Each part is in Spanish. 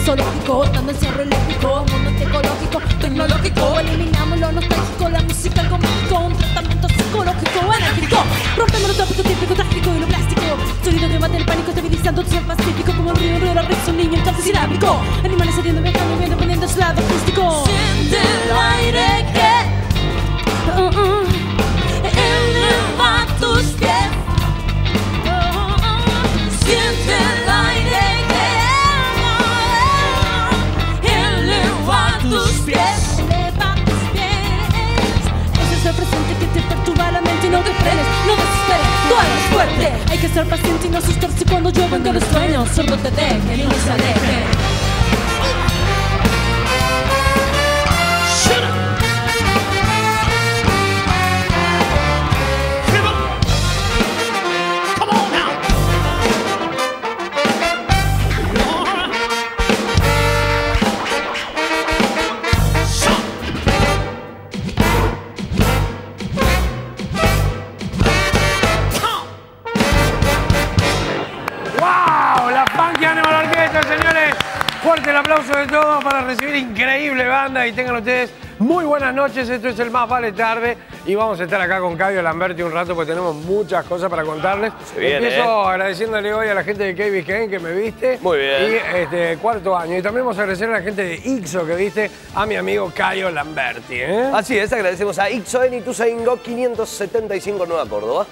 zoológico, dando encierro eléctrico, mundo ecológico, tecnológico. Eliminamos lo nostálgico, la música, algo mágico, un tratamiento psicológico, enérgico. Rompemos lo tópico, típico, trágico y lo plástico. Sonido que mata el pánico, estabilizando el cielo pacífico. Como el río, la red, un niño, entonces silábico. Animales heriendo, viajando, viendo, poniendo su lado artístico. Siente el aire que eleva tus pies. Siente el aire que eleva tus pies. Eleva tus pies. Ese es el presente que te perturba la mente y no te frenes, no desesperes, tú eres fuerte. Hay que ser paciente y no asustarse cuando llueven de los sueños. Sordo te dejen y no se alejen. Fuerte el aplauso de todos para recibir increíble banda y tengan ustedes muy buenas noches. Esto es el Más Vale Tarde y vamos a estar acá con Caio Lamberti un rato porque tenemos muchas cosas para contarles. Empiezo agradeciéndole hoy a la gente de KB Kane que me viste. Muy bien. Y cuarto año. Y también vamos a agradecer a la gente de Ixo que viste a mi amigo Caio Lamberti. Así es, agradecemos a Ixo en Ituzaingó 575 Nueva Córdoba.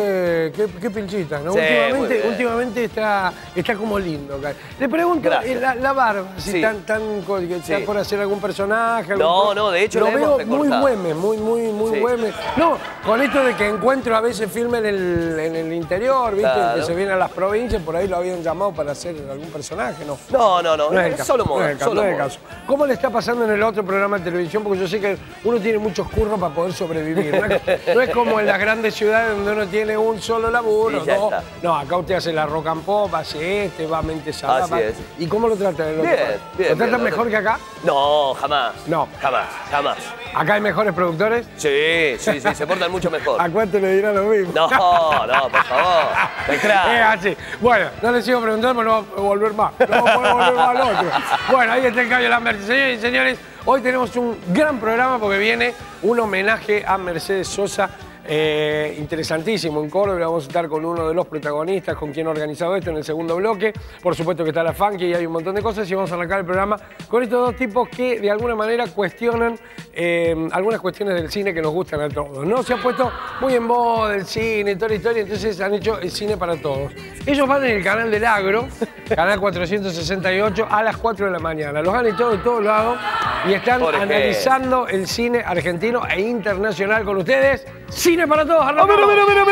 Qué pinchita, ¿no? Sí, últimamente está como lindo, Caio. Le pregunto, la barba, si sí. tan por hacer algún personaje. No, de hecho lo la veo hemos muy recortado. güeme, muy Sí. güeme. No, con esto de que encuentro a veces filme en el interior, ¿viste? Claro. Que se viene a las provincias, por ahí lo habían llamado para hacer algún personaje, ¿no? No, es solo moda, no es el caso. ¿Cómo le está pasando en el otro programa de televisión? Porque yo sé que uno tiene muchos curros para poder sobrevivir. No es como en las grandes ciudades donde uno tiene un solo laburo. Sí, ya está. No, acá usted hace la rock and pop, hace va mente sana. Así es. ¿Y cómo lo trata el otro? Bien. ¿Lo tratan mejor que acá? No, jamás. No. Jamás. ¿Acá hay mejores productores? Sí, se portan mucho mejor. ¿A cuánto le dirán lo mismo? No, por favor. Es así. Bueno, no les sigo preguntando, pero no vamos a volver más. No vamos a volver más al otro. Bueno, ahí está el Caio Lamberti. Señores y señores, hoy tenemos un gran programa porque viene un homenaje a Mercedes Sosa. Interesantísimo en Córdoba. Vamos a estar con uno de los protagonistas, con quien ha organizado esto en el segundo bloque. Por supuesto que está la Funky y hay un montón de cosas y vamos a arrancar el programa con estos dos tipos que de alguna manera cuestionan algunas cuestiones del cine que nos gustan a todos, ¿no? Se ha puesto muy en moda el cine, toda la historia, entonces han hecho el cine para todos. Ellos van en el canal del Agro, canal 468, a las 4 de la mañana. Los han echado de todos lados y están analizando el cine argentino e internacional con ustedes. Cine para todos, a ver.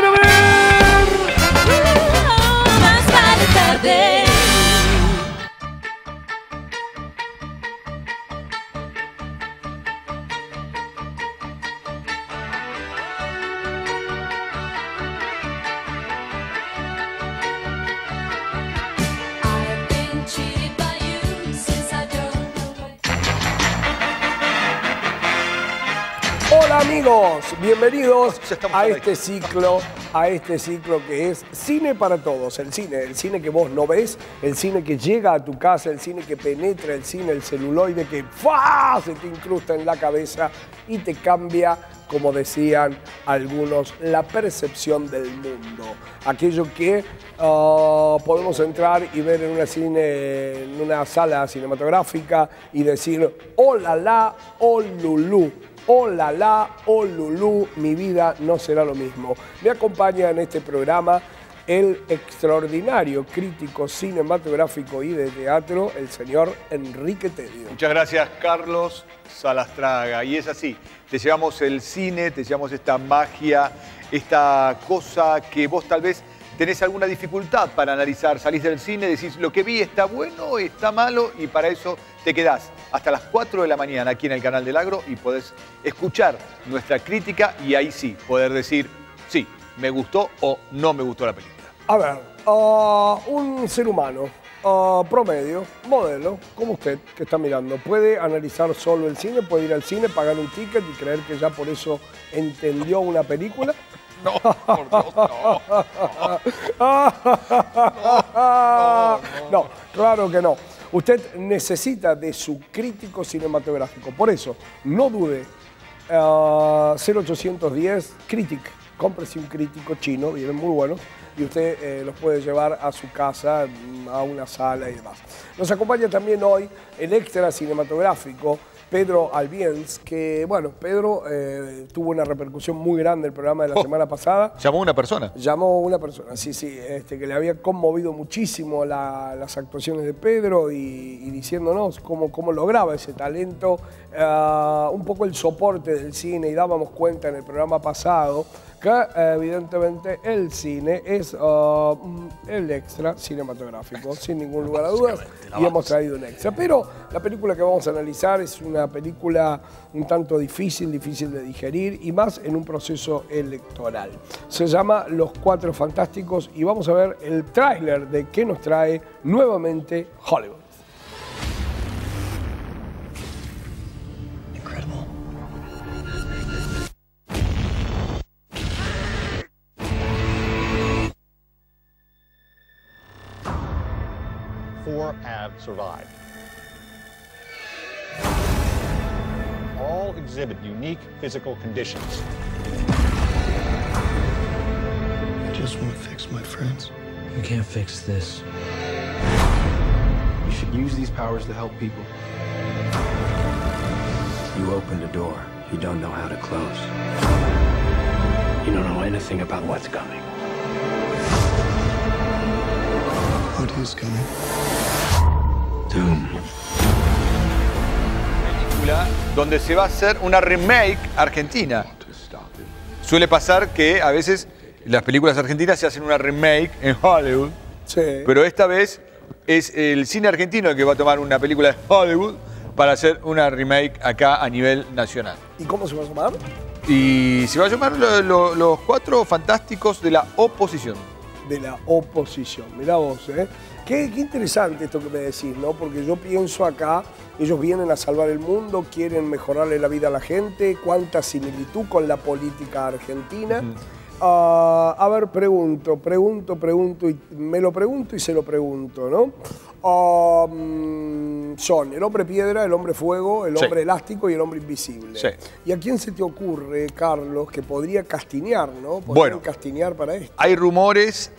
Más vale tarde. Hola amigos, bienvenidos a este ciclo que es Cine para Todos. El cine que vos no ves, el cine que llega a tu casa, el cine que penetra el cine, el celuloide que se te incrusta en la cabeza y te cambia, como decían algunos, la percepción del mundo. Aquello que podemos entrar y ver en una sala cinematográfica y decir, oh la la, oh lulú. Oh la la, oh lulú, mi vida no será lo mismo. Me acompaña en este programa el extraordinario crítico cinematográfico y de teatro, el señor Enrique Tedio. Muchas gracias, Carlos Salastraga. Y es así, te llevamos el cine, te llevamos esta magia, esta cosa que vos tal vez tenés alguna dificultad para analizar. Salís del cine, decís, lo que vi está bueno, está malo, y para eso te quedás hasta las 4 de la mañana aquí en el canal del Agro y podés escuchar nuestra crítica y ahí sí, poder decir, sí, me gustó o no me gustó la película. A ver, un ser humano promedio, modelo, como usted que está mirando, ¿puede analizar solo el cine? ¿Puede ir al cine, pagar un ticket y creer que ya por eso entendió una película? No, por Dios, no. No, claro que no. usted necesita de su crítico cinematográfico. Por eso, no dude, 0810 Critic, cómprese un crítico chino, vienen muy buenos, y usted los puede llevar a su casa, a una sala y demás. Nos acompaña también hoy el extra cinematográfico, Pedro Albiens, que, bueno, Pedro tuvo una repercusión muy grande el programa de la semana pasada. ¿Llamó una persona? Llamó una persona, sí, que le había conmovido muchísimo las actuaciones de Pedro y diciéndonos cómo lograba ese talento, un poco el soporte del cine, y dábamos cuenta en el programa pasado que evidentemente el cine es el extra cinematográfico, sin ningún lugar a dudas, y hemos traído un extra. Pero la película que vamos a analizar es una película un tanto difícil de digerir, y más en un proceso electoral. Se llama Los Cuatro Fantásticos, y vamos a ver el tráiler de qué nos trae nuevamente Hollywood. Four have survived. All exhibit unique physical conditions. I just want to fix my friends. You can't fix this. You should use these powers to help people. You opened a door you don't know how to close. You don't know anything about what's coming. What is coming? Doom. Película donde se va a hacer una remake argentina. Suele pasar que a veces las películas argentinas se hacen una remake en Hollywood, Sí. pero esta vez es el cine argentino el que va a tomar una película de Hollywood para hacer una remake acá a nivel nacional. ¿Y cómo se va a llamar? Y se va a llamar Los Cuatro Fantásticos de la Oposición. De la oposición. Mirá vos, ¿eh? Qué interesante esto que me decís, ¿no? Porque yo pienso acá, ellos vienen a salvar el mundo, quieren mejorarle la vida a la gente, cuánta similitud con la política argentina. A ver, pregunto, y me lo pregunto y se lo pregunto, ¿no? Son el hombre piedra, el hombre fuego, el hombre elástico y el hombre invisible. Sí. ¿Y a quién se te ocurre, Carlos, que podría castinear, ¿no? Bueno, castinear para esto. Hay rumores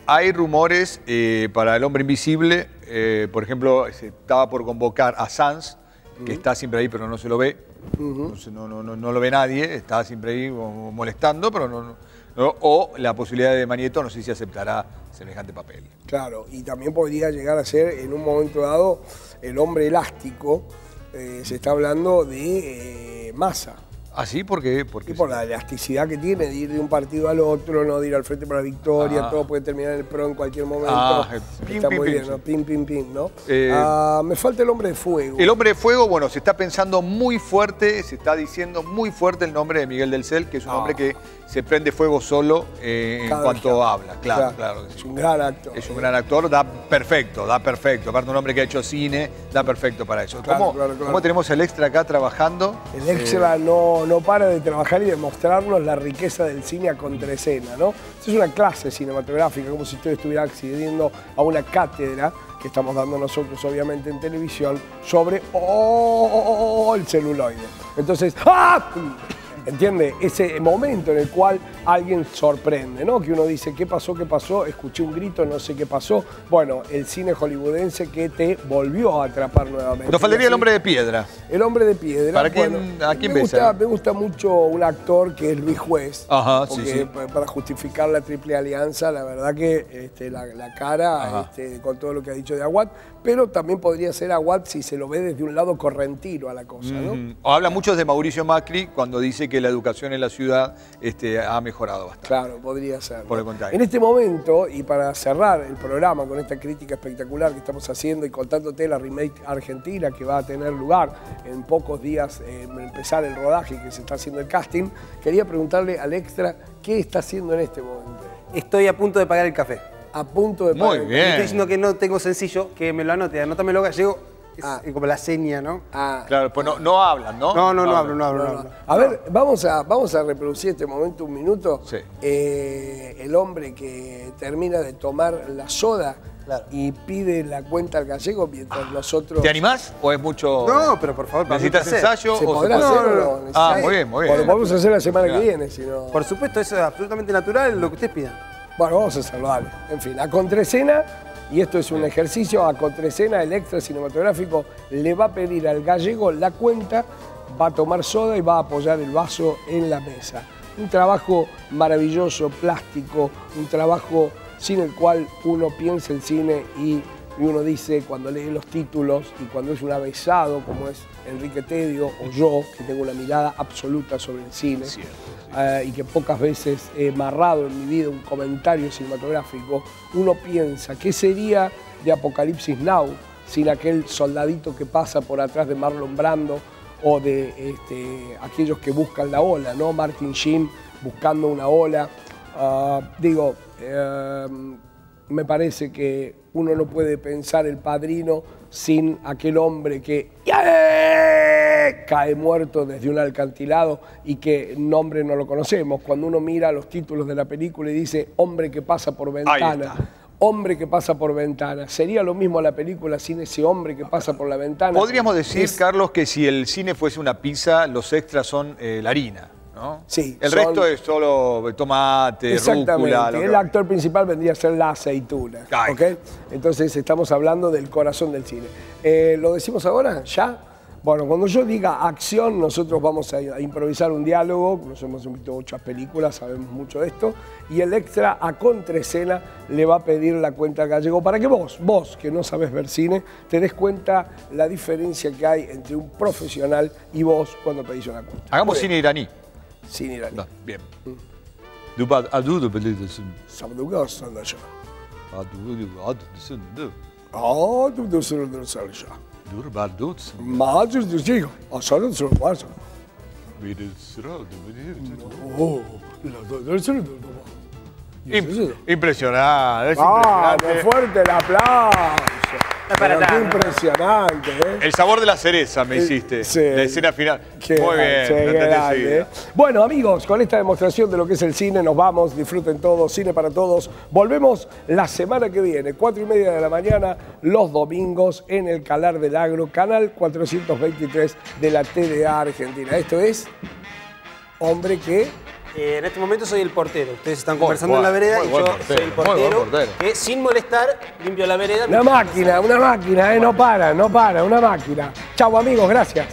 para el hombre invisible. Por ejemplo, se estaba por convocar a Sanz, que está siempre ahí pero no se lo ve. Entonces no lo ve nadie, está siempre ahí molestando, pero no. O la posibilidad de Manieto, no sé si aceptará semejante papel. Claro, y también podría llegar a ser en un momento dado el hombre elástico. Se está hablando de Massa. ¿Ah, sí? ¿Por qué? Y por la elasticidad que tiene de ir de un partido al otro, no de ir al Frente para la Victoria, todo puede terminar en el PRO en cualquier momento. Está muy bien, ¿no? Pim, ¿no? Me falta el hombre de fuego. El hombre de fuego, bueno, se está pensando muy fuerte, se está diciendo muy fuerte el nombre de Miguel del Cel, que es un hombre que se prende fuego solo en cuanto habla. Claro. Es un gran actor. Es un gran actor, da perfecto. Aparte un hombre que ha hecho cine, da perfecto para eso. ¿Cómo tenemos el extra acá trabajando? El extra no para de trabajar y de mostrarnos la riqueza del cine a contraescena, ¿no? Esto es una clase cinematográfica, como si usted estuviera accediendo a una cátedra que estamos dando nosotros, obviamente, en televisión, sobre el celuloide. Entonces, ¿entiende? Ese momento en el cual alguien sorprende, ¿no? Que uno dice, ¿qué pasó? Escuché un grito, no sé qué pasó. Bueno, el cine hollywoodense que te volvió a atrapar nuevamente. Nos faltaría el hombre de piedra. El hombre de piedra. ¿A quién ves? Me gusta mucho un actor que es Luis Juez. Ajá, porque para justificar la Triple Alianza, la verdad que la cara, con todo lo que ha dicho de Aguad, pero también podría ser Aguad si se lo ve desde un lado correntino a la cosa, ¿no? Habla mucho de Mauricio Macri cuando dice que la educación en la ciudad ha mejorado bastante. Claro, podría ser. Por el contrario. En este momento, y para cerrar el programa con esta crítica espectacular que estamos haciendo y contándote la remake argentina que va a tener lugar en pocos días, empezar el rodaje, que se está haciendo el casting, quería preguntarle al extra qué está haciendo en este momento. Estoy a punto de pagar el café. A punto de pagar. Muy bien. Estoy diciendo que no tengo sencillo, que me lo anote, anótamelo gallego. Es como la seña, ¿no? Claro, pues no hablan, ¿no? No hablo. A ver, vamos a reproducir este momento un minuto. Sí. El hombre que termina de tomar la soda y pide la cuenta al gallego mientras nosotros... ¿Te animás o es mucho...? No, pero por favor, ¿Necesitas ensayo? ¿Se o podrá puede- hacer o no? Ah, muy bien, muy bien. Lo podemos hacer la semana que viene, si no... Por supuesto, eso es absolutamente natural, lo que ustedes pidan. Bueno, vamos a hacerlo, dale. En fin, a contraescena, y esto es un ejercicio, a contraescena el extra cinematográfico le va a pedir al gallego la cuenta, va a tomar soda y va a apoyar el vaso en la mesa. Un trabajo maravilloso, plástico, un trabajo sin el cual uno piensa el cine y uno dice cuando lee los títulos y cuando es un avesado como es Enrique Tedio o yo, que tengo una mirada absoluta sobre el cine y que pocas veces he narrado en mi vida un comentario cinematográfico, uno piensa, ¿qué sería de Apocalipsis Now sin aquel soldadito que pasa por atrás de Marlon Brando o de aquellos que buscan la ola, ¿no? Martin Sheen buscando una ola. Me parece que uno no puede pensar El Padrino sin aquel hombre que cae muerto desde un acantilado y que nombre no lo conocemos. Cuando uno mira los títulos de la película y dice hombre que pasa por ventana, hombre que pasa por ventana. ¿Sería lo mismo la película sin ese hombre que pasa por la ventana? Podríamos decir, Carlos, que si el cine fuese una pizza, los extras son la harina, ¿no? Sí. El resto es solo tomate, rúcula. El actor principal vendría a ser la aceituna. ¿Ok? Entonces estamos hablando del corazón del cine. ¿Lo decimos ahora? ¿Ya? Bueno, cuando yo diga acción, nosotros vamos a improvisar un diálogo. Nos hemos visto muchas películas, sabemos mucho de esto. Y el extra a contraescena le va a pedir la cuenta al gallego para que vos que no sabes ver cine, te des cuenta la diferencia que hay entre un profesional y vos cuando pedís una cuenta. Hagamos cine iraní. Cine iraní. No, bien. Impresionante, es impresionante. Fuerte el aplauso. Pero qué impresionante, ¿eh? El sabor de la cereza me hiciste, sí. la escena final. Muy bien, Sí, lo entendí grande, enseguida. ¿eh? Bueno, amigos, con esta demostración de lo que es el cine, nos vamos, disfruten todos, cine para todos. Volvemos la semana que viene, 4:30 de la mañana, los domingos, en el Calar del Agro, canal 423 de la TDA Argentina. Esto es Hombre que... En este momento soy el portero. Ustedes están conversando en la vereda y yo soy el portero que sin molestar limpio la vereda. Una máquina, no para, una máquina. Chau amigos, gracias.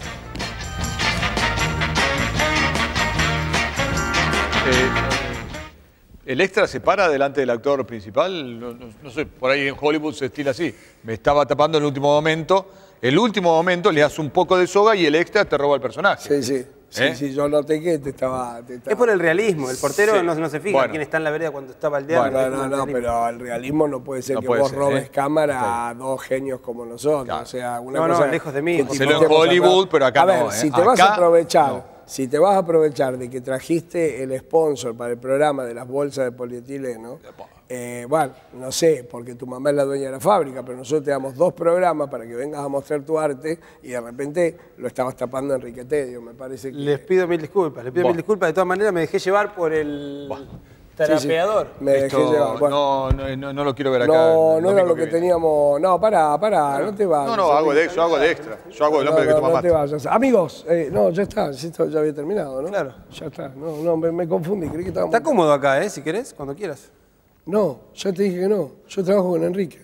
¿El extra se para delante del actor principal? No sé, por ahí en Hollywood se estila así. Me estaba tapando en el último momento. El último momento le das un poco de soga y el extra te roba el personaje. Sí. Sí, yo noté que te estaba... Es por el realismo. El portero Sí. no se fija quién está en la vereda cuando está baldeando. No, pero el realismo no puede ser No que puede vos ser, robes cámara a dos genios como nosotros. Claro. O sea, una No, cosa lejos de mí. que Hacelo en tipo Hollywood, pero acá a ver, no, ¿eh? si te vas Acá, a aprovechar, no. si te vas a aprovechar de que trajiste el sponsor para el programa de las bolsas de polietileno, bueno, no sé, porque tu mamá es la dueña de la fábrica, pero nosotros te damos 2 programas para que vengas a mostrar tu arte y de repente lo estabas tapando a Enrique Tedio, me parece que... Les pido mil disculpas. De todas maneras me dejé llevar por el terapeador. Me dejé Esto llevar. Bueno. no lo quiero ver acá. No era lo que teníamos. No, pará, no te vayas. No, hago de extra. Yo hago el hombre que toma no mate. te vayas. Amigos, ya está, esto ya había terminado, ¿no? Claro. Ya está. No, me confundí, creí que estábamos... Está cómodo acá, si querés, cuando quieras. No, ya te dije que no. Yo trabajo con Enrique.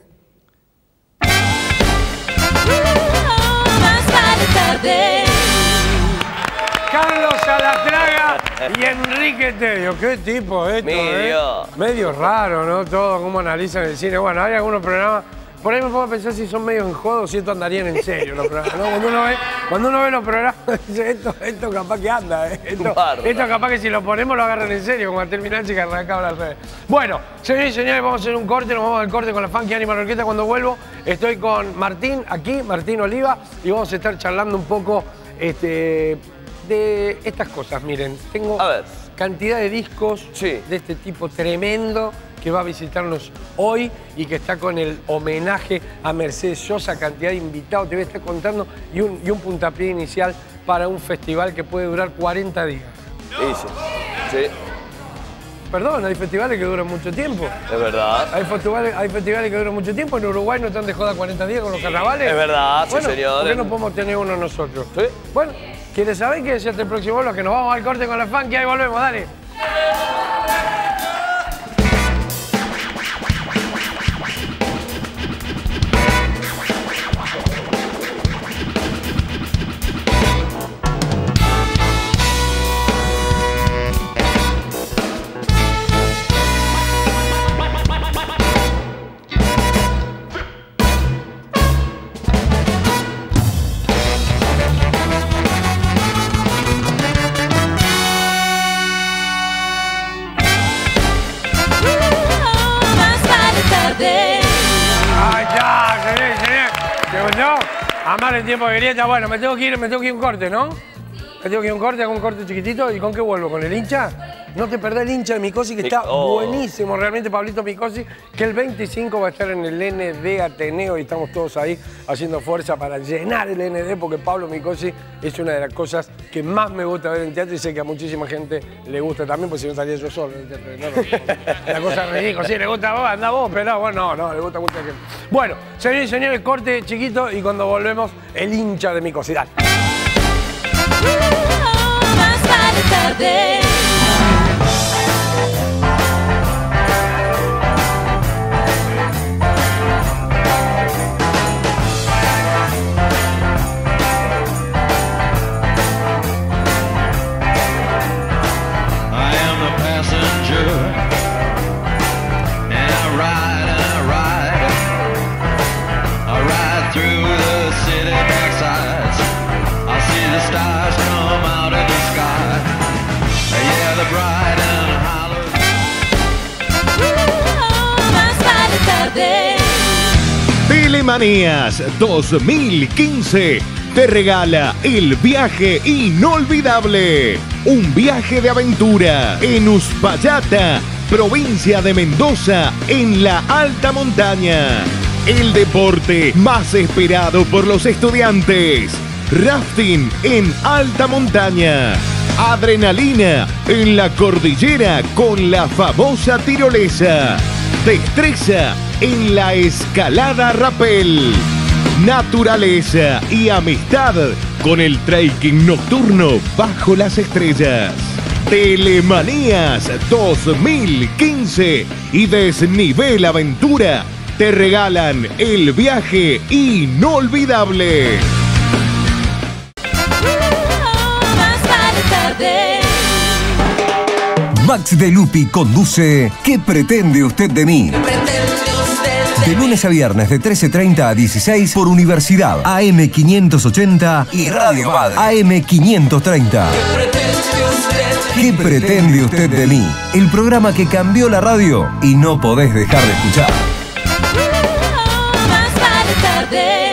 Más vale tarde. Carlos Salatraga y Enrique Tedio. Qué tipo esto, Medio raro, ¿no? Todo, cómo analizan el cine. Bueno, hay algunos programas... Por ahí me pongo a pensar si son medio en jodo, si esto andarían en serio los programas, ¿no? Cuando uno ve los programas, dice, esto capaz que anda, ¿eh? Esto capaz que si lo ponemos lo agarran en serio, como a terminar y que arrancaba al revés. Bueno, señores y señores, vamos a hacer un corte, nos vamos al corte con la Funky Animal Orquesta. Cuando vuelvo, estoy con Martín, aquí, Martín Oliva, y vamos a estar charlando un poco de estas cosas. Miren, tengo cantidad de discos de este tipo tremendo que va a visitarnos hoy y que está con el homenaje a Mercedes Sosa, cantidad de invitados, te voy a estar contando, y un puntapié inicial para un festival que puede durar 40 días. Sí. perdón, hay festivales que duran mucho tiempo. Es verdad. Hay festivales que duran mucho tiempo. En Uruguay no están de joda 40 días con los carnavales. Es verdad, bueno, sí, señor. ¿por qué no podemos tener uno nosotros? ¿Sí? Bueno, ¿quieres saber qué es el próximo bloque? Nos vamos al corte con la funky, ahí volvemos, dale. Amar el tiempo de grieta. Bueno, me tengo que ir a un corte, ¿no? Me tengo que ir a un corte, hago un corte chiquitito. ¿Y con qué vuelvo? ¿Con el hincha? No te perdés el hincha de Micosi, que está buenísimo realmente, Pablito Micosi, que el 25 va a estar en el ND Ateneo y estamos todos ahí haciendo fuerza para llenar el ND, porque Pablo Micosi es una de las cosas que más me gusta ver en teatro y sé que a muchísima gente le gusta también, porque si no estaría yo solo en el teatro. No, la cosa es ridícula. Sí, le gusta a vos, anda vos, pero bueno, no, le gusta mucha gente. Bueno, señores y señores, corte chiquito y cuando volvemos, el hincha de Micosi. Dale. Más vale tarde. Telemanías 2015 te regala el viaje inolvidable. Un viaje de aventura en Uspallata, provincia de Mendoza, en la alta montaña. El deporte más esperado por los estudiantes. Rafting en alta montaña. Adrenalina en la cordillera con la famosa tirolesa. Destreza en la escalada rapel. Naturaleza y amistad con el trekking nocturno bajo las estrellas. Telemanías 2015 y Desnivel Aventura te regalan el viaje inolvidable. Max De Lupi conduce ¿Qué pretende usted de mí? De lunes a viernes de 13:30 a 16 por Universidad AM580 y Radio Madre AM530. ¿Qué pretende usted de mí? El programa que cambió la radio y no podés dejar de escuchar. Más vale tarde.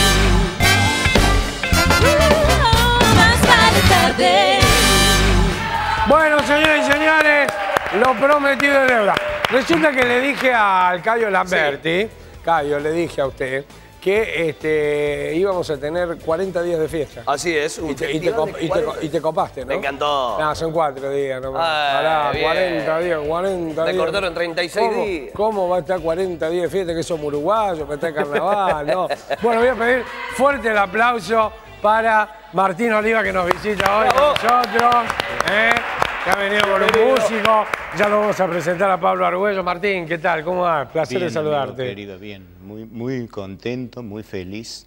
Más vale tarde. Bueno, señores y señores, lo prometido es deuda. Resulta que le dije al Cayo Lamberti, sí. Cayo, le dije a usted que íbamos a tener 40 días de fiesta. Así es, un y te copaste, ¿no? Me encantó. No, son 4 días nomás. Pará, 40 días. Me cortaron 36 días. ¿Cómo va a estar 40 días de fiesta? Que somos uruguayos, que está el carnaval, ¿no? Bueno, voy a pedir fuerte el aplauso para Martín Oliva, que nos visita hoy con nosotros. Que ha venido con un músico. Ya lo vamos a presentar a Pablo Argüello. Martín, ¿qué tal? ¿Cómo va? Placer bien, de saludarte. Amigo, querido, bien. Muy contento, muy feliz.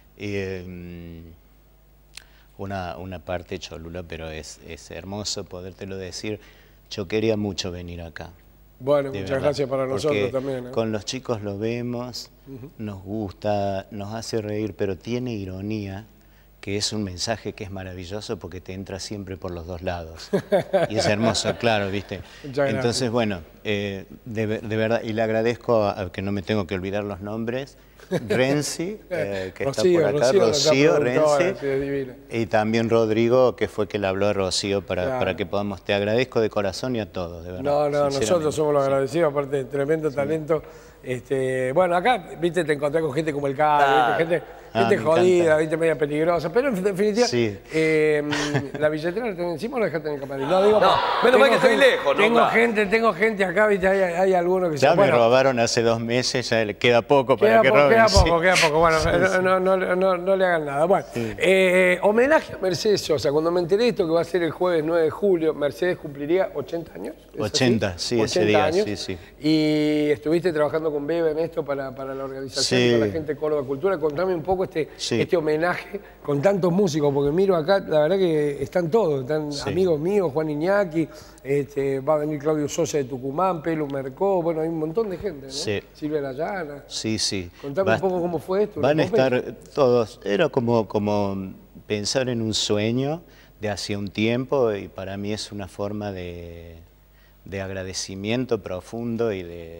Una parte cholula, pero es hermoso podértelo decir. Yo quería mucho venir acá. Bueno, muchas gracias para nosotros también. Con los chicos lo vemos, nos gusta, nos hace reír, pero tiene ironía, que es un mensaje que es maravilloso porque te entra siempre por los dos lados. Y es hermoso, claro, ¿viste? Entonces, bueno, de verdad, y le agradezco a que no me tengo que olvidar los nombres, Renzi, que Rocío, está por acá, Rocío, Renzi, sí, y también Rodrigo, que fue que le habló a Rocío para que podamos. Te agradezco de corazón y a todos, de verdad. No, nosotros somos los agradecidos, aparte de tremendo talento Bueno, acá, viste, te encontré con gente como el Cali, gente jodida, viste, media peligrosa, pero en definitiva, la billetera la tenés encima o la dejaste en el camarín. No, digo, menos mal que estoy lejos, ¿no? Tengo gente acá, viste, hay algunos que ya me robaron hace 2 meses, ya le queda poco para que roben. Queda poco, bueno, no le hagan nada. Bueno, homenaje a Mercedes Sosa, cuando me enteré de esto que va a ser el jueves 9 de julio, Mercedes cumpliría 80 años. 80, sí, ese día, años, sí. Y estuviste trabajando con Bebe en esto para la organización y con la gente de Córdoba Cultura. Contame un poco este homenaje con tantos músicos, porque miro acá, la verdad que están todos, están amigos míos, Juan Iñaki, va a venir Claudio Sosa de Tucumán, Pelu Mercó, bueno, hay un montón de gente, ¿no? Sí. Silvia Layana. Sí. Contame un poco cómo fue esto. Van a estar todos, era como pensar en un sueño de hacía un tiempo y para mí es una forma de agradecimiento profundo y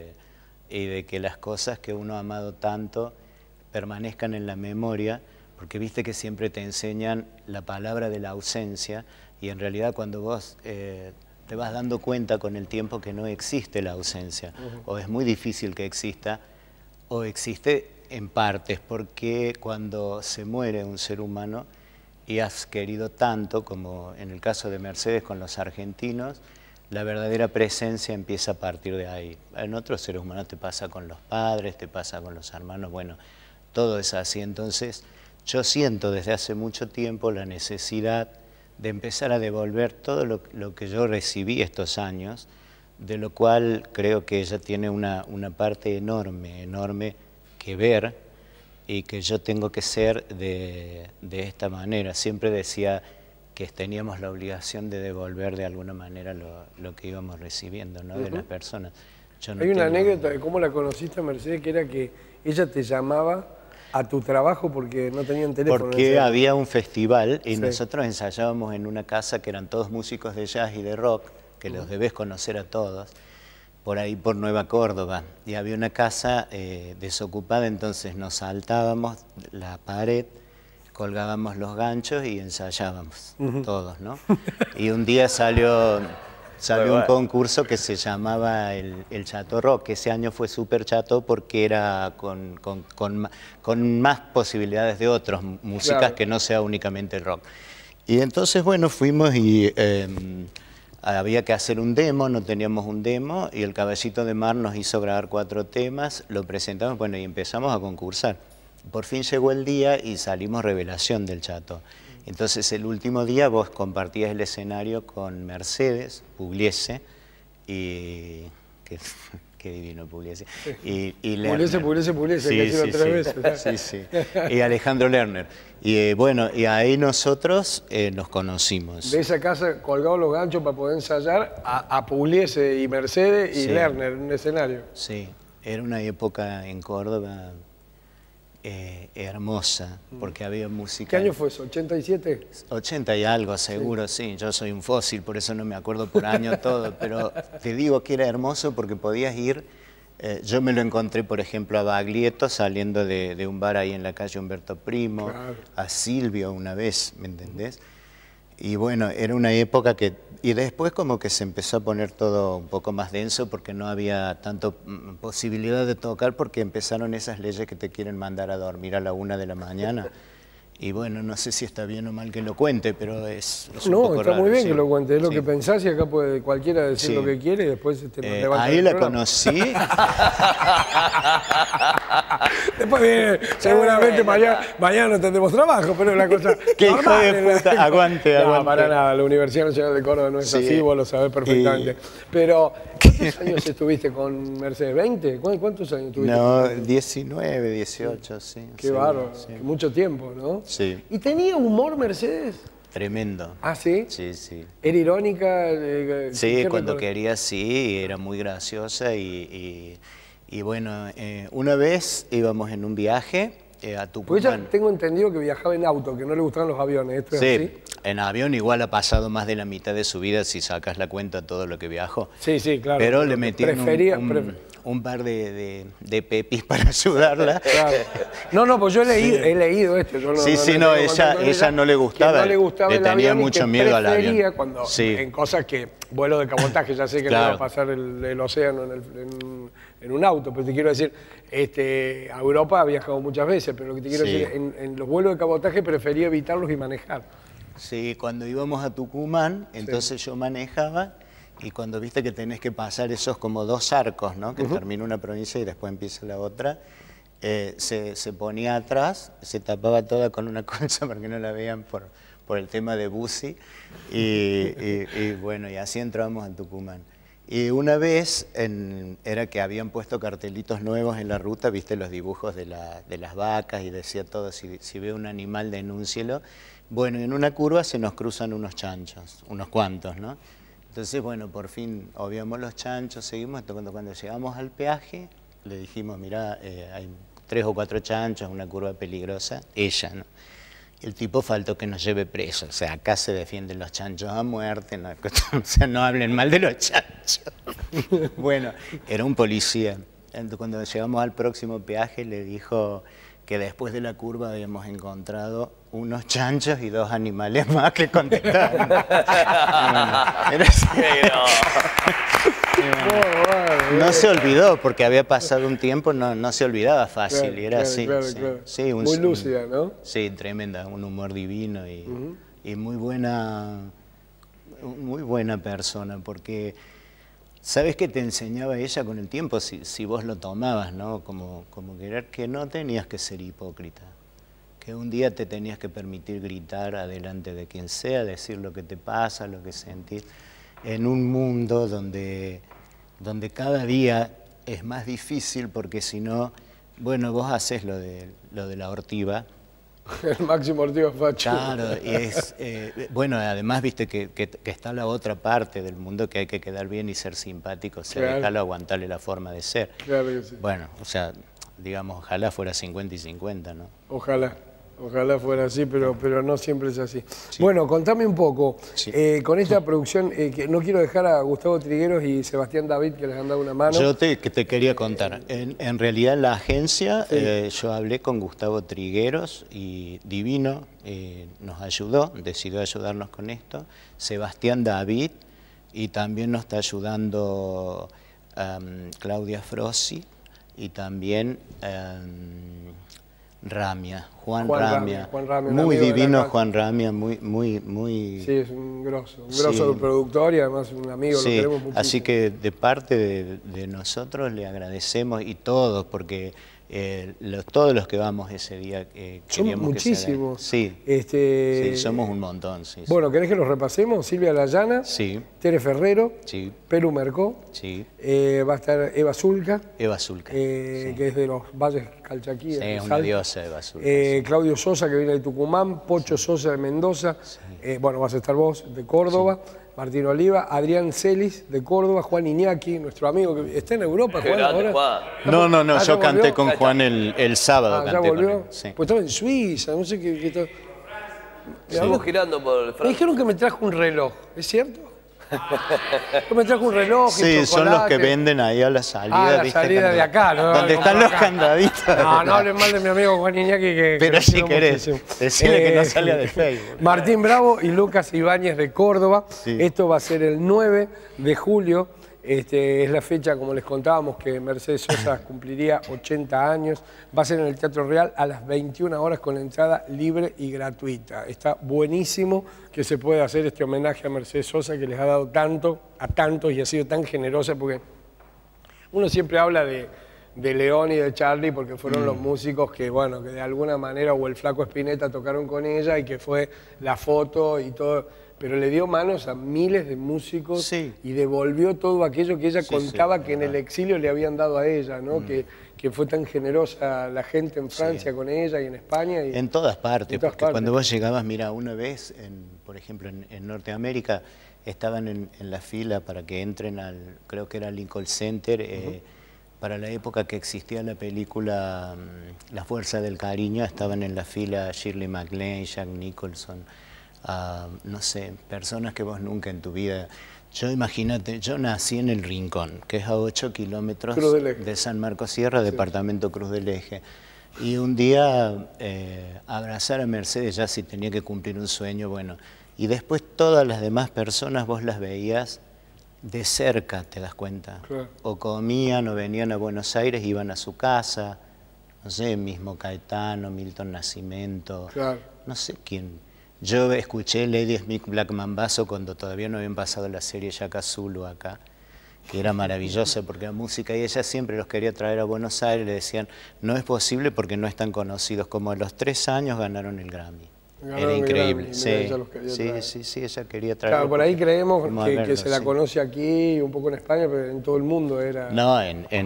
de que las cosas que uno ha amado tanto permanezcan en la memoria, porque viste que siempre te enseñan la palabra de la ausencia y en realidad cuando vos te vas dando cuenta con el tiempo que no existe la ausencia, o es muy difícil que exista, o existe en partes, porque cuando se muere un ser humano y has querido tanto, como en el caso de Mercedes con los argentinos, la verdadera presencia empieza a partir de ahí. En otros seres humanos te pasa con los padres, te pasa con los hermanos, bueno, todo es así. Entonces, yo siento desde hace mucho tiempo la necesidad de empezar a devolver todo lo que yo recibí estos años, de lo cual creo que ella tiene una parte enorme que ver y que yo tengo que ser de esta manera. Siempre decía que teníamos la obligación de devolver de alguna manera lo que íbamos recibiendo, ¿no? De las personas. Hay una anécdota de cómo la conociste a Mercedes, que era que ella te llamaba a tu trabajo porque no tenían teléfono. Porque había un festival y nosotros ensayábamos en una casa que eran todos músicos de jazz y de rock, que los debes conocer a todos, por ahí por Nueva Córdoba. Y había una casa desocupada, entonces nos saltábamos la pared, colgábamos los ganchos y ensayábamos todos, ¿no? Y un día salió un concurso que se llamaba el Chato Rock, que ese año fue súper chato porque era con más posibilidades de otras músicas que no sea únicamente el rock. Y entonces, bueno, fuimos y había que hacer un demo, no teníamos un demo, y el Caballito de Mar nos hizo grabar 4 temas, lo presentamos, bueno, y empezamos a concursar. Por fin llegó el día y salimos revelación del Chato. Entonces el último día vos compartías el escenario con Mercedes, Pugliese, y qué divino Pugliese. Y Pugliese, que ha sido 3 veces. Sí. Y Alejandro Lerner. Y bueno, y ahí nosotros nos conocimos. De esa casa colgados los ganchos para poder ensayar a Pugliese y Mercedes y Lerner en un escenario. Sí, era una época en Córdoba hermosa, porque había música. ¿Qué año fue eso? ¿87? 80 y algo, seguro, sí. Yo soy un fósil, por eso no me acuerdo por año todo, pero te digo que era hermoso porque podías ir. Yo me lo encontré, por ejemplo, a Baglietto saliendo de un bar ahí en la calle Humberto Primo, a Silvio una vez, ¿me entendés? Y bueno, era una época que... Y después como que se empezó a poner todo un poco más denso porque no había tanto posibilidad de tocar porque empezaron esas leyes que te quieren mandar a dormir a la 1 de la mañana. Y bueno, no sé si está bien o mal que lo cuente, pero es un poco raro. No, está muy bien que lo cuente, es lo que pensás y acá puede cualquiera decir lo que quiere y después nos levanta ahí la conocí. Después viene, seguramente mañana no tendremos trabajo, pero es una cosa ¿Qué normal. Hijo de puta? Aguante. No, para nada, la Universidad Nacional de Córdoba no es así, vos lo sabés perfectamente. Pero, ¿cuántos años estuviste con Mercedes? ¿20? ¿Cuántos años tuviste? No, 19, 18, sí. Qué bárbaro, mucho tiempo, ¿no? Sí. ¿Y tenía humor Mercedes? Tremendo. ¿Ah, sí? Sí. ¿Era irónica? Sí, cuando quería sí, era muy graciosa y bueno, una vez íbamos en un viaje a Tucumán. Pues ya tengo entendido que viajaba en auto, que no le gustaban los aviones, ¿esto es así? En avión igual ha pasado más de la mitad de su vida si sacas la cuenta de todo lo que viajó. Sí, claro. Pero le metieron un par de pepis para ayudarla. Claro. No, pues yo he leído esto. Yo ella no le gustaba. No le gustaba le tenía mucho miedo al avión. En cosas que, vuelo de cabotaje, ya sé que no va a pasar el océano en un auto, pero te quiero decir, a Europa ha viajado muchas veces, pero lo que te quiero decir, en los vuelos de cabotaje prefería evitarlos y manejar. Sí, cuando íbamos a Tucumán, entonces yo manejaba y cuando viste que tenés que pasar esos como dos arcos, ¿no? Que termina una provincia y después empieza la otra, se ponía atrás, se tapaba toda con una colcha para que no la vean por el tema de Bussi y bueno, y así entramos a Tucumán. Y una vez era que habían puesto cartelitos nuevos en la ruta, viste los dibujos de las vacas y decía todo, si ve un animal denúncielo. Bueno, en una curva se nos cruzan unos chanchos, unos cuantos, ¿no? Entonces, bueno, por fin obviamos los chanchos, seguimos, cuando llegamos al peaje, le dijimos, mirá, hay 3 o 4 chanchos, una curva peligrosa, ella, ¿no? El tipo faltó que nos lleve preso, o sea, acá se defienden los chanchos a muerte, no, o sea, no hablen mal de los chanchos. Bueno, era un policía. Entonces, cuando llegamos al próximo peaje le dijo que después de la curva habíamos encontrado unos chanchos y 2 animales más que contestaron. No se olvidó, porque había pasado un tiempo, no se olvidaba fácil, claro, y era así. Claro, sí. Claro. Sí, muy lúcida, ¿no? Sí, tremenda, un humor divino y muy buena persona, porque ¿sabes qué te enseñaba ella con el tiempo? Si vos lo tomabas, ¿no? Como querer que no tenías que ser hipócrita, que un día te tenías que permitir gritar adelante de quien sea, decir lo que te pasa, lo que sentís, en un mundo donde cada día es más difícil, porque si no, bueno, vos haces lo de la ortiva. El Máximo Ortiva facho. Claro, y es, bueno, además viste que está la otra parte del mundo, que hay que quedar bien y ser simpático, o sea, claro, dejarlo aguantarle la forma de ser. Claro que sí. Bueno, o sea, digamos, ojalá fuera 50 y 50, ¿no? Ojalá fuera así, pero no siempre es así. Sí. Bueno, contame un poco, con esta producción, que no quiero dejar a Gustavo Trigueros y Sebastián David, que les han dado una mano. Yo te quería contar, en realidad en la agencia yo hablé con Gustavo Trigueros y divino, nos ayudó, decidió ayudarnos con esto, Sebastián David, y también nos está ayudando Claudia Frossi y también Juan Ramia, muy divino Juan Ramia, muy... Sí, es un grosso del productor y además un amigo, lo queremos muchísimo. Así que de parte de nosotros le agradecemos, y todos, porque todos los que vamos ese día queríamos muchísimos. Sí, sí, somos un montón. Sí, bueno, ¿querés que los repasemos? Silvia Layana, Tere Ferrero, Pelu Mercó, va a estar Eva Zulca, que es de los Valles Calchaquí. Sí, es una diosa Eva Zulca. Claudio Sosa, que viene de Tucumán, Pocho Sosa de Mendoza, bueno, vas a estar vos de Córdoba. Martín Oliva, Adrián Celis de Córdoba, Juan Iñaki, nuestro amigo que está en Europa. Juan, ahora. No, yo canté con Juan el sábado. ¿Ya volvió? Sí. Pues estaba en Suiza, no sé qué tal. Estamos girando por el Me dijeron que me trajo un reloj, ¿es cierto? Yo me trajo un reloj y chocolate. Son los que venden ahí a la salida. A la salida de acá, ¿no? Donde están los candaditos. No hablen mal de mi amigo Juan Iñaki. Pero si querés, decirle que no salga de Facebook. Martín Bravo y Lucas Ibáñez de Córdoba. Esto va a ser el 9 de julio. Es la fecha, como les contábamos, que Mercedes Sosa cumpliría 80 años. Va a ser en el Teatro Real a las 21 horas con entrada libre y gratuita. Está buenísimo que se pueda hacer este homenaje a Mercedes Sosa, que les ha dado tanto a tantos y ha sido tan generosa, porque uno siempre habla de León y de Charlie porque fueron los músicos que, bueno, que de alguna manera, o el Flaco Spinetta tocaron con ella y que fue la foto y todo, pero le dio manos a miles de músicos y devolvió todo aquello que ella contaba que en el exilio le habían dado a ella, ¿no? Que fue tan generosa la gente en Francia con ella y en España. Y en todas partes, porque cuando vos llegabas, mira, una vez, por ejemplo, en Norteamérica, estaban en la fila para que entren creo que era Lincoln Center, para la época que existía la película La Fuerza del Cariño, estaban en la fila Shirley MacLaine, Jack Nicholson, no sé, personas que vos nunca en tu vida... Yo imagínate, yo nací en El Rincón, que es a 8 kilómetros de San Marcos Sierra, departamento Cruz del Eje. Y un día abrazar a Mercedes ya si tenía que cumplir un sueño, bueno. Y después todas las demás personas vos las veías de cerca, te das cuenta. Claro. O comían o venían a Buenos Aires, iban a su casa, no sé, mismo Caetano, Milton Nascimento, claro. No sé quién. Yo escuché Lady Smith Black Mambazo cuando todavía no habían pasado la serie Shaka Zulu acá, que era maravillosa porque era música, y ella siempre los quería traer a Buenos Aires, le decían, no es posible porque no están conocidos, como a los 3 años ganaron el Grammy. Era increíble. Sí, ella quería traer. Claro, por ahí creemos que se la conoce aquí, un poco en España, pero en todo el mundo era... No,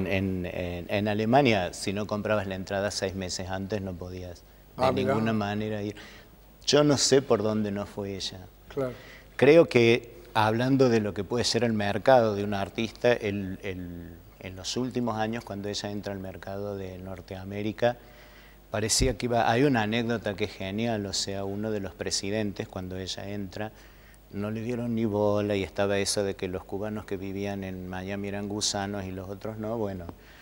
en Alemania, si no comprabas la entrada 6 meses antes, no podías de ninguna manera ir. Yo no sé por dónde no fue ella. Claro. Creo que, hablando de lo que puede ser el mercado de un artista, en los últimos años, cuando ella entra al mercado de Norteamérica, parecía que hay una anécdota que es genial, o sea, uno de los presidentes, cuando ella entra, no le dieron ni bola y estaba eso de que los cubanos que vivían en Miami eran gusanos y los otros no. Bueno,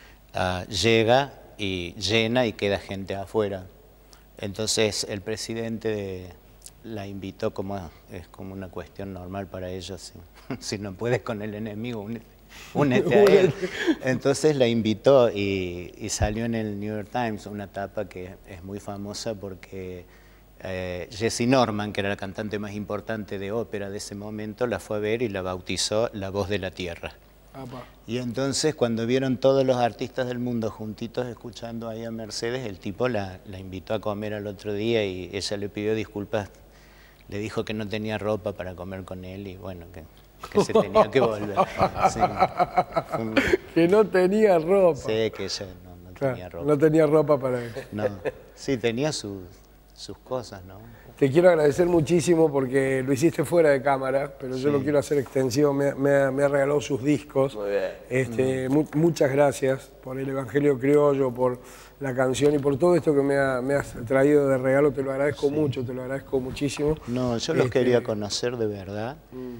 llega y llena y queda gente afuera. Entonces el presidente la invitó, es como una cuestión normal para ellos, si no puedes con el enemigo, únete a él. Entonces la invitó y salió en el New York Times una tapa que es muy famosa porque Jessie Norman, que era la cantante más importante de ópera de ese momento, la fue a ver y la bautizó La Voz de la Tierra. Y entonces cuando vieron todos los artistas del mundo juntitos escuchando ahí a Mercedes, el tipo la invitó a comer al otro día y ella le pidió disculpas, le dijo que no tenía ropa para comer con él y bueno, que se tenía que volver. Sí. Que no tenía ropa. Sí, que ella no tenía ropa. No tenía ropa para él. No, sí, tenía sus cosas, ¿no? Te quiero agradecer muchísimo porque lo hiciste fuera de cámara, pero yo lo quiero hacer extensivo. Me ha regalado sus discos. Muy bien. Muchas gracias por el Evangelio Criollo, por la canción y por todo esto que me has traído de regalo. Te lo agradezco mucho, te lo agradezco muchísimo. No, yo los quería conocer de verdad.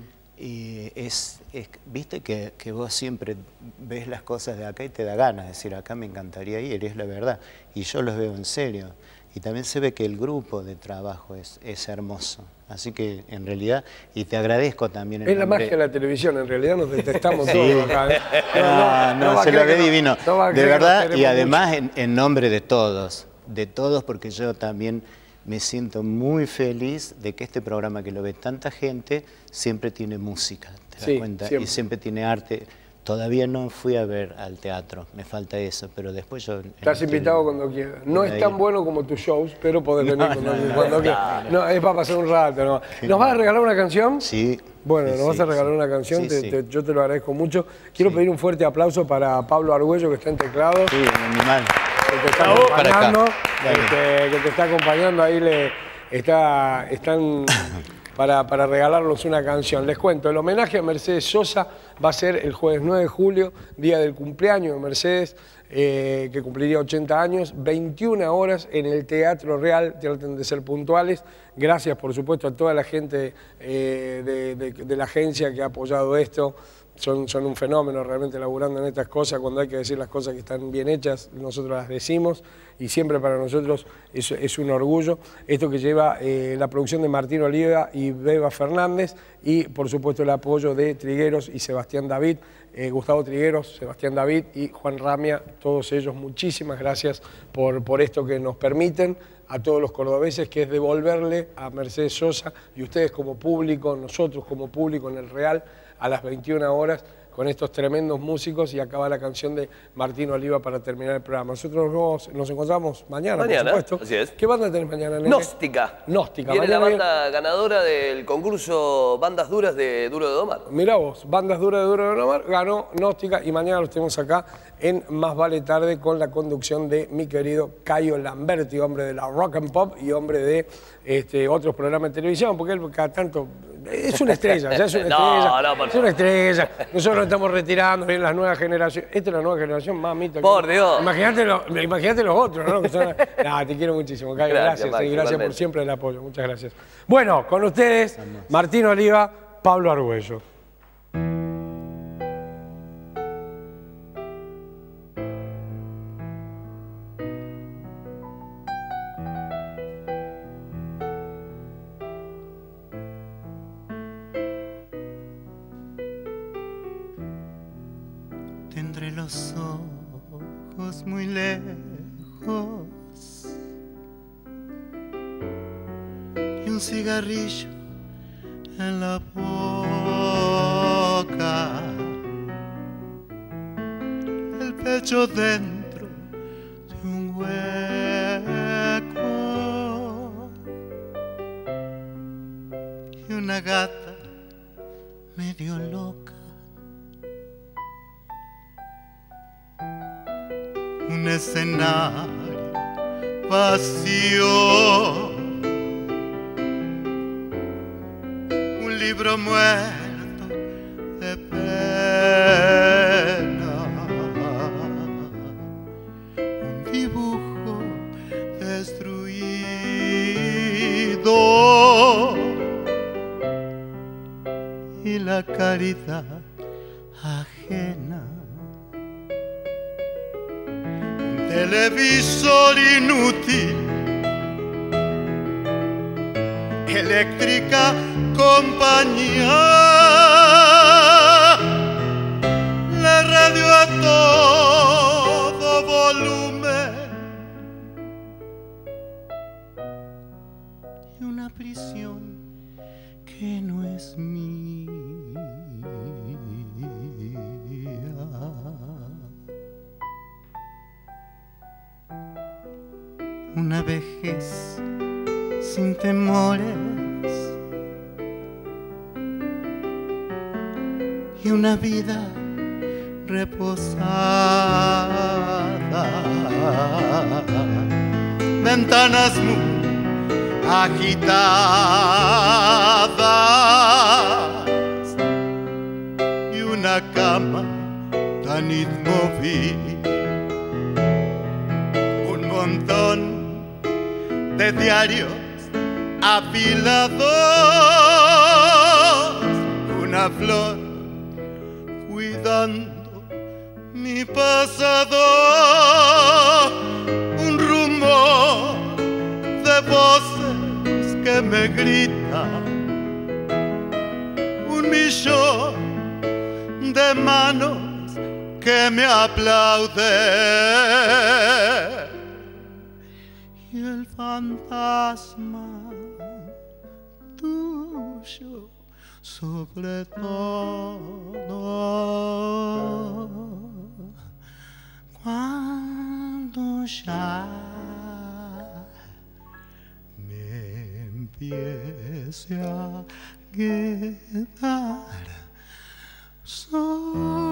Y viste que vos siempre ves las cosas de acá y te da ganas de decir, acá me encantaría ir, y es la verdad. Y yo los veo en serio. Y también se ve que el grupo de trabajo es hermoso. Así que, en realidad, y te agradezco también el Es la nombre. magia de la televisión, en realidad nos detestamos todos acá. No, se lo ve divino. De verdad, y además en nombre de todos, porque yo también me siento muy feliz de que este programa que lo ve tanta gente, siempre tiene música, ¿te das cuenta? Siempre. Y siempre tiene arte. Todavía no fui a ver al teatro, me falta eso, pero después yo... Estás invitado cuando quieras. No es tan bueno como tus shows, pero podés venir cuando quieras. No, es para pasar un rato. ¿No? ¿Nos vas a regalar una canción? Sí. Bueno, nos vas a regalar una canción, yo te lo agradezco mucho. Quiero pedir un fuerte aplauso para Pablo Argüello, que está en teclado. Sí, un animal. Que te está acompañando. Que te está acompañando, ahí están... Para regalarnos una canción. Les cuento, el homenaje a Mercedes Sosa va a ser el jueves 9 de julio, día del cumpleaños de Mercedes, que cumpliría 80 años, 21 horas en el Teatro Real, traten de ser puntuales. Gracias, por supuesto, a toda la gente de la agencia que ha apoyado esto. Son un fenómeno realmente laburando en estas cosas. Cuando hay que decir las cosas que están bien hechas, nosotros las decimos y siempre para nosotros es un orgullo. Esto que lleva la producción de Martín Oliva y Beba Fernández y por supuesto el apoyo de Trigueros y Sebastián David, Gustavo Trigueros, Sebastián David y Juan Ramia, todos ellos muchísimas gracias por esto que nos permiten a todos los cordobeses, que es devolverle a Mercedes Sosa y ustedes como público, nosotros como público en el Real, a las 21 horas con estos tremendos músicos y acaba la canción de Martín Oliva para terminar el programa. Nosotros nos encontramos mañana, por supuesto. Así es. ¿Qué banda tenés mañana, nene? Gnóstica. Viene la banda ganadora del concurso Bandas Duras de Duro de Domar. Mirá vos, Bandas Duras de Duro de Domar, ganó Gnóstica y mañana los tenemos acá en Más Vale Tarde con la conducción de mi querido Cayo Lamberti, hombre de la rock and pop y hombre de otros programas de televisión, porque él cada tanto es una estrella, ya es una estrella. Es una estrella. Nosotros nos estamos retirando, vienen las nuevas generaciones. Esta es la nueva generación, mamita. Por Dios. Imagínate los otros, ¿no? Te quiero muchísimo, Cayo. Gracias, Max, gracias por siempre el apoyo. Muchas gracias. Bueno, con ustedes, Martín Oliva, Pablo Argüello. los ojos muy lejos y un cigarrillo en la boca, el pecho dentro de un hueco y una gata medio loca. Un escenario vacío, un libro muerto de pena, un dibujo destruido y la caridad ajena. Televisor inútil, eléctrica compañía, la radio a todo volumen y una prisión que no es mía. Una vejez sin temores y una vida reposada, ventanas muy agitadas y una cama tan inmóvil, un montón de diarios apilados, una flor cuidando mi pasado, un rumor de voces que me gritan, un millón de manos que me aplauden y el fantasma tuyo sobre todo. Cuando ya me empiece a quedar solo.